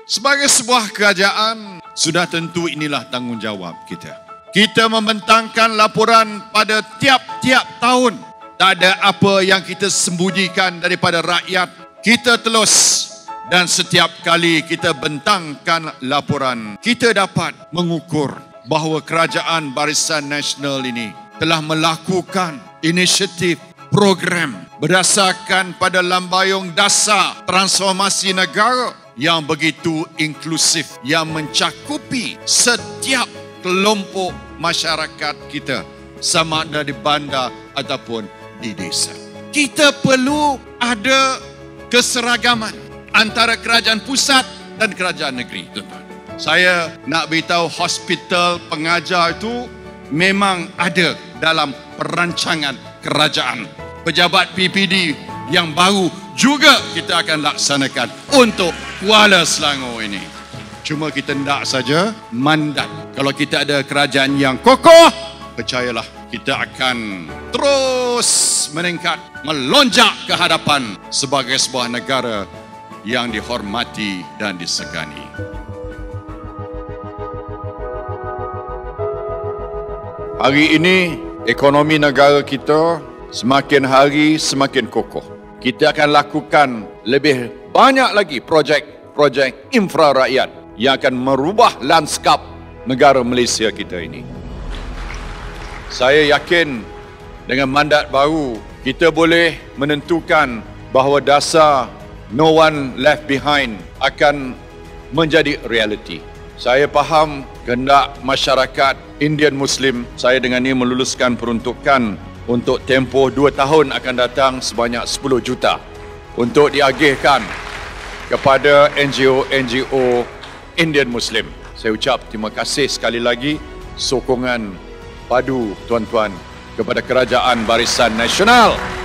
Sebagai sebuah kerajaan, sudah tentu inilah tanggungjawab kita. Kita membentangkan laporan pada tiap-tiap tahun. Tak ada apa yang kita sembunyikan daripada rakyat. Kita telus. Dan setiap kali kita bentangkan laporan, kita dapat mengukur bahawa Kerajaan Barisan Nasional ini telah melakukan inisiatif program berdasarkan pada lambayung dasar transformasi negara yang begitu inklusif, yang mencakupi setiap kelompok masyarakat kita, sama ada di bandar ataupun di desa. Kita perlu ada keseragaman antara kerajaan pusat dan kerajaan negeri, tuan-tuan. Saya nak beritahu, hospital pengajar itu memang ada dalam perancangan kerajaan. Pejabat PPD yang baru juga kita akan laksanakan untuk Kuala Selangor ini. Cuma kita hendak saja mandat. Kalau kita ada kerajaan yang kokoh, percayalah, kita akan terus meningkat, melonjak ke hadapan sebagai sebuah negara yang dihormati dan disegani. Hari ini, ekonomi negara kita semakin hari semakin kokoh. Kita akan lakukan lebih banyak lagi projek-projek infra rakyat yang akan merubah lanskap negara Malaysia kita ini. Saya yakin dengan mandat baru, kita boleh menentukan bahawa dasar no one left behind akan menjadi realiti. Saya faham kehendak masyarakat Indian Muslim. Saya dengan ini meluluskan peruntukan untuk tempoh 2 tahun akan datang sebanyak 10 juta untuk diagihkan kepada NGO-NGO Indian Muslim. Saya ucap terima kasih sekali lagi sokongan padu tuan-tuan kepada Kerajaan Barisan Nasional.